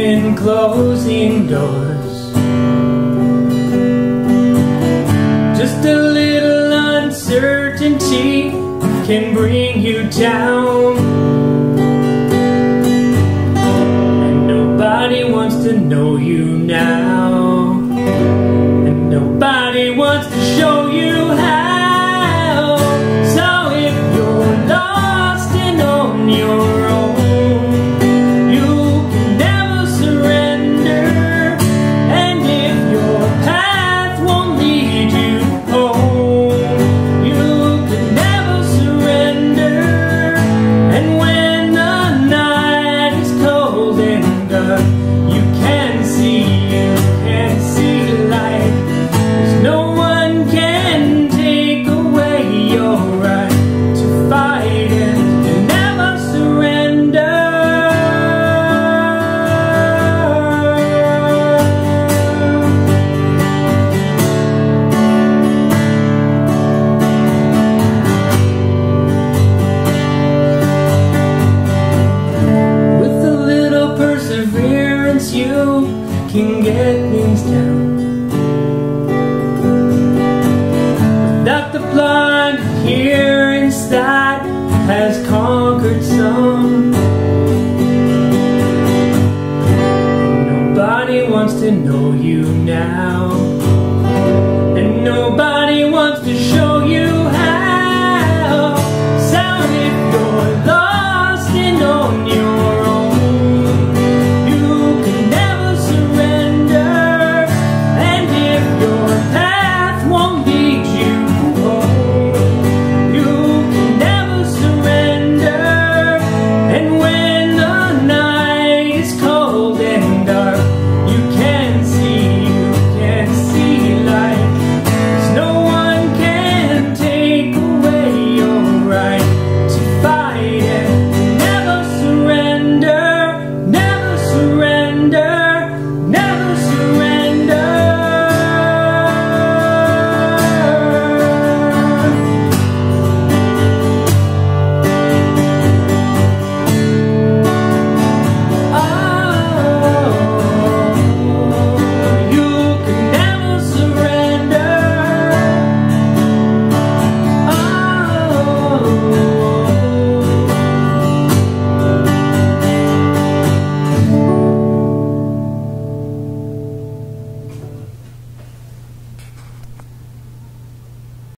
and closing doors. Just a little uncertainty can bring you down, and nobody wants to know you now, and nobody wants to show you how. So if you're lost and on your own, you can get things down. Without the blood here inside has conquered some. Nobody wants to know you now.